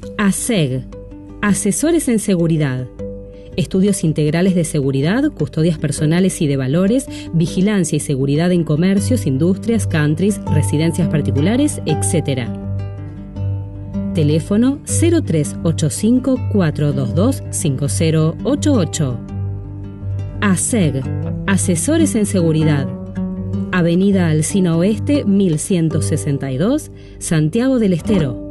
ASEG, Asesores en Seguridad. Estudios integrales de seguridad, custodias personales y de valores, vigilancia y seguridad en comercios, industrias, countries, residencias particulares, etc. Teléfono 0385-422-5088. ASEG, Asesores en Seguridad. Avenida Alsina Oeste, 1162, Santiago del Estero.